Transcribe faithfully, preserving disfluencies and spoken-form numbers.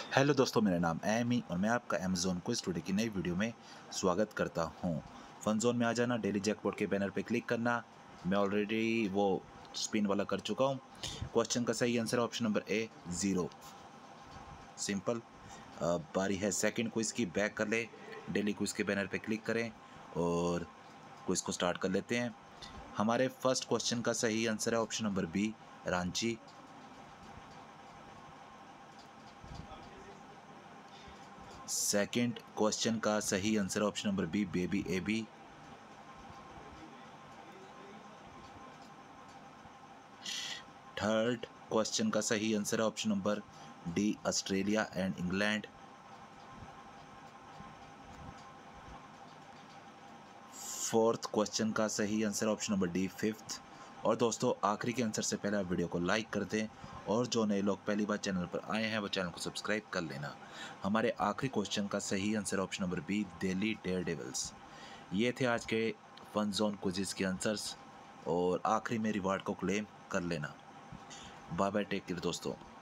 Hello दोस्तों, मेरा नाम एमी और मैं आपका अमेज़ॉन क्विज स्टूडियो की नई वीडियो में स्वागत करता हूं। फन जोन में आ जाना, डेली जैकपॉट के बैनर पे क्लिक करना। मैं ऑलरेडी वो स्पिन वाला कर चुका हूं। क्वेश्चन का सही answer option number A zero. Simple. अब बारी है सेकंड क्विज की। बैक कर ले, डेली क्विज के बैनर पे क्लिक करें और क्विज को स्टार्ट कर लेते हैं। हमारे फर्स्ट क्वेश्चन का सही आंसर है option number B, Ranchi. Second question का सही answer option number B, baby A B. Third question का सही आंसर है option number D, Australia and England. Fourth question का सही answer option number D, fifth. और दोस्तों, आखिरी के आंसर से पहले आप वीडियो को लाइक कर दें और जो नए लोग पहली बार चैनल पर आए हैं वो चैनल को सब्सक्राइब कर लेना। हमारे आखिरी क्वेश्चन का सही answer option number B, Delhi Daredevils. ये थे आज के फन जोन क्विज़ के आंसर्स और आखिरी में रिवार्ड को क्लेम कर लेना। बाय बाय, टेक केयर दोस्तों।